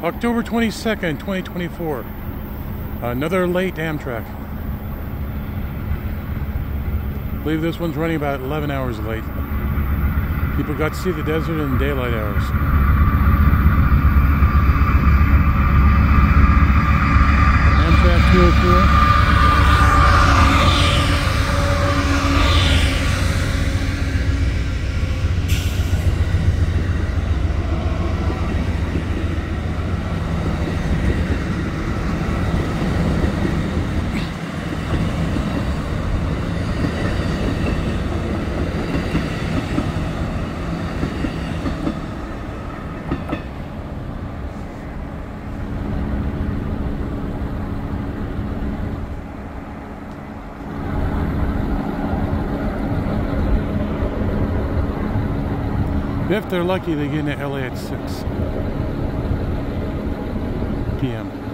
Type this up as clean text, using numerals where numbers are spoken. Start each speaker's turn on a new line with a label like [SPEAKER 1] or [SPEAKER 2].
[SPEAKER 1] October 22nd, 2024. Another late Amtrak. I believe this one's running about 11 hours late. People got to see the desert in the daylight hours. Amtrak 204. If they're lucky, they get into LA at 6 p.m.